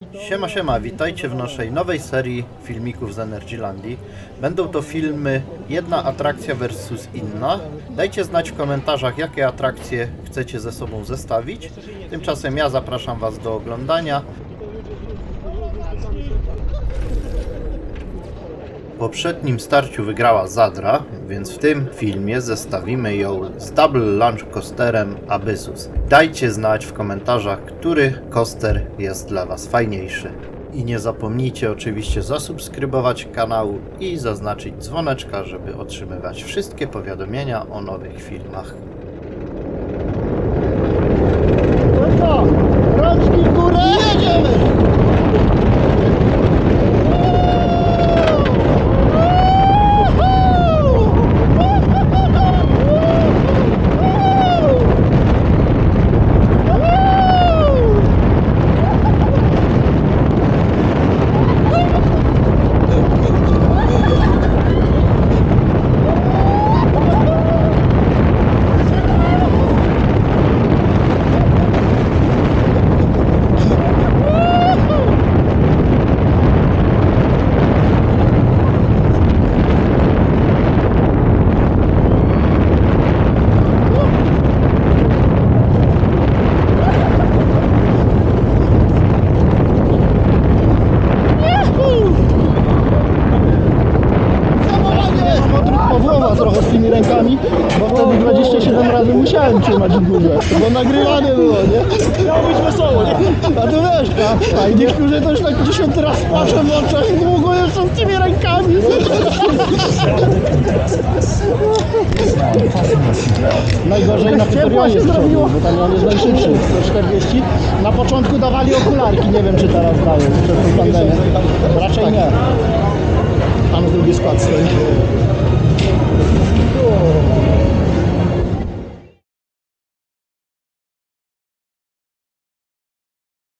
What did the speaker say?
Siema, siema, witajcie w naszej nowej serii filmików z Energylandii. Będą to filmy jedna atrakcja versus inna. Dajcie znać w komentarzach, jakie atrakcje chcecie ze sobą zestawić. Tymczasem ja zapraszam Was do oglądania. W poprzednim starciu wygrała Zadra, więc w tym filmie zestawimy ją z Double Launch Coasterem Abyssus. Dajcie znać w komentarzach, który coaster jest dla Was fajniejszy. I nie zapomnijcie oczywiście zasubskrybować kanału i zaznaczyć dzwoneczka, żeby otrzymywać wszystkie powiadomienia o nowych filmach. No co? Rączki w górę, jedziemy! Trochę z tymi rękami, bo wtedy 27 razy musiałem trzymać w górze, bo nagrywane było, nie? Miało być wesoło, nie? A tu wiesz, a niektórzy to już tak 10 raz patrzą w oczach i długo jeszcze z tymi rękami. Najgorzej na Hyperionie zrobiło, bo tam on jest najszybszy, 140. Na początku dawali okularki, nie wiem czy teraz dają, przed tą pandemią. Raczej nie. Tam drugi skład stoi.